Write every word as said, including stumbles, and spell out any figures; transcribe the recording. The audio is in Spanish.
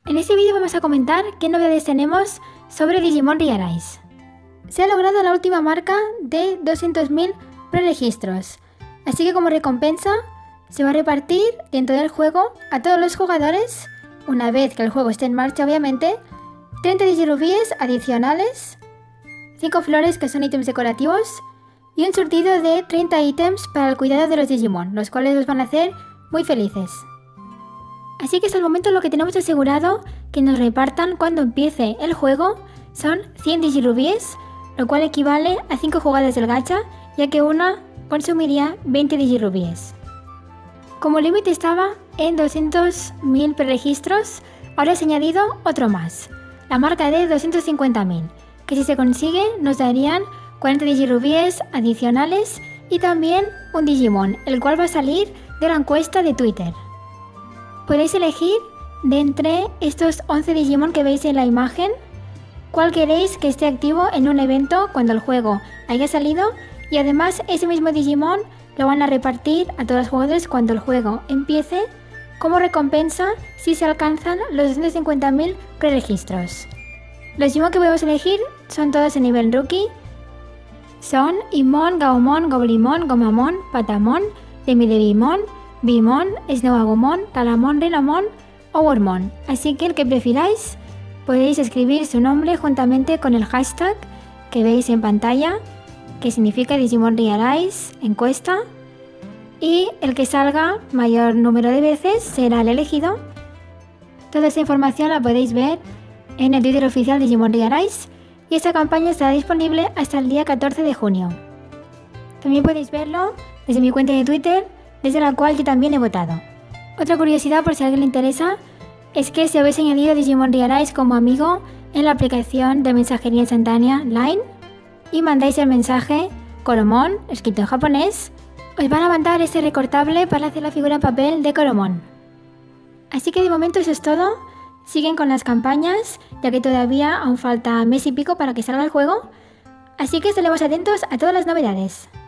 En este vídeo vamos a comentar qué novedades tenemos sobre Digimon Rearise. Se ha logrado la última marca de doscientos mil preregistros, así que como recompensa se va a repartir dentro del juego a todos los jugadores, una vez que el juego esté en marcha obviamente, treinta Digirubíes adicionales, cinco flores que son ítems decorativos y un surtido de treinta ítems para el cuidado de los Digimon, los cuales os van a hacer muy felices. Así que hasta el momento lo que tenemos asegurado que nos repartan cuando empiece el juego son cien Digirubíes, lo cual equivale a cinco jugadas del gacha, ya que una consumiría veinte Digirubíes. Como límite estaba en doscientos mil preregistros, ahora se ha añadido otro más, la marca de doscientos cincuenta mil, que si se consigue nos darían cuarenta Digirubíes adicionales y también un Digimon, el cual va a salir de la encuesta de Twitter. Podéis elegir de entre estos once Digimon que veis en la imagen cuál queréis que esté activo en un evento cuando el juego haya salido, y además ese mismo Digimon lo van a repartir a todos los jugadores cuando el juego empiece como recompensa si se alcanzan los doscientos cincuenta mil preregistros. Los Digimon que podemos elegir son todos en nivel rookie. Son Imon, Gaomon, Goblimon, Gomamon, Patamon, Demidevimon, Bimon, Snow-Agumon, Talamon, Renamon o Wormmon. Así que el que prefiráis podéis escribir su nombre juntamente con el hashtag que veis en pantalla, que significa Digimon Rearise encuesta, y el que salga mayor número de veces será el elegido. Toda esa información la podéis ver en el Twitter oficial de Digimon Rearise y esta campaña estará disponible hasta el día catorce de junio. También podéis verlo desde mi cuenta de Twitter, desde la cual yo también he votado. Otra curiosidad, por si a alguien le interesa, es que si habéis añadido Digimon Rearise como amigo en la aplicación de mensajería instantánea Line y mandáis el mensaje Koromon, escrito en japonés, os van a mandar este recortable para hacer la figura en papel de Koromon. Así que de momento eso es todo. Siguen con las campañas, ya que todavía aún falta mes y pico para que salga el juego, así que estaremos atentos a todas las novedades.